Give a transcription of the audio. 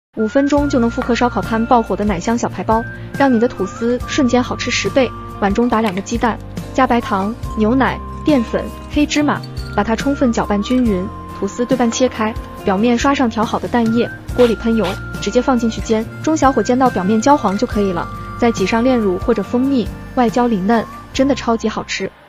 5分钟就能复刻烧烤摊爆火的奶香小排包，让你的吐司瞬间好吃10倍。碗中打2个鸡蛋，加白糖、牛奶、淀粉、黑芝麻，把它充分搅拌均匀。吐司对半切开，表面刷上调好的蛋液，锅里喷油，直接放进去煎，中小火煎到表面焦黄就可以了。再挤上炼乳或者蜂蜜，外焦里嫩，真的超级好吃。